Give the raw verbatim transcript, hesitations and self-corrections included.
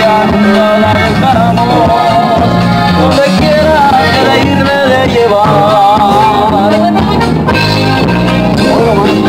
ya nunca la dejáramos, donde quiera que de irme de llevar.